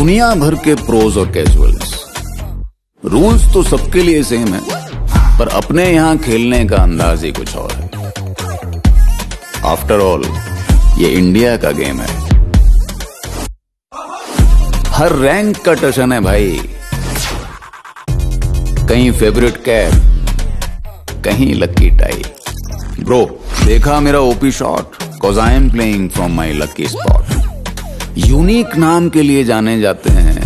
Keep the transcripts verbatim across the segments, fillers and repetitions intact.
दुनिया भर के प्रोज और कैजुअल्स, रूल्स तो सबके लिए सेम है, पर अपने यहां खेलने का अंदाज ही कुछ और है। आफ्टर ऑल ये इंडिया का गेम है। हर रैंक का टशन है भाई, कहीं फेवरेट कैप, कहीं लकी टाई। ब्रो देखा मेरा OP shot, cause I am playing from my lucky spot. Unique नाम के लिए जाने जाते हैं,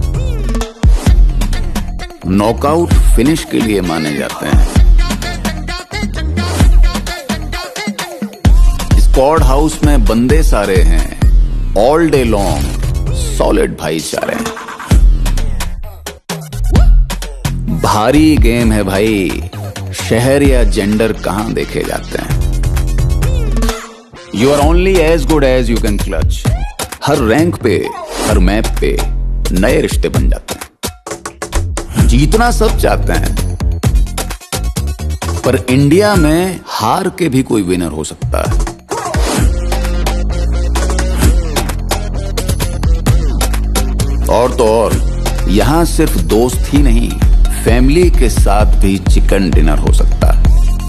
नॉकआउट फिनिश के लिए माने जाते हैं। स्क्वाड हाउस में बंदे सारे हैं, ऑल डे लॉन्ग सॉलिड भाईचारे हैं। भारी गेम है भाई, शहर या जेंडर कहां देखे जाते हैं। You are only as good as you can clutch. हर रैंक पे, हर मैप पे नए रिश्ते बन जाते हैं। जीतना सब चाहते हैं, पर इंडिया में हार के भी कोई विनर हो सकता है। और तो और यहां सिर्फ दोस्त ही नहीं, फैमिली के साथ भी चिकन डिनर हो सकता है।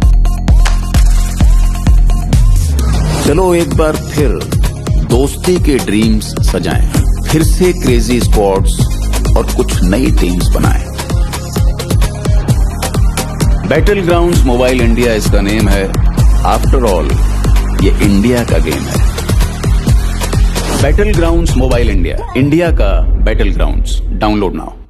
चलो एक बार फिर दोस्ती के ड्रीम्स सजाएं, फिर से क्रेजी स्क्वाड्स और कुछ नई टीम्स बनाएं। बैटल ग्राउंड्स मोबाइल इंडिया इसका नेम है। आफ्टर ऑल ये इंडिया का गेम है। Battlegrounds Mobile India, India का बैटल ग्राउंड्स। Download now.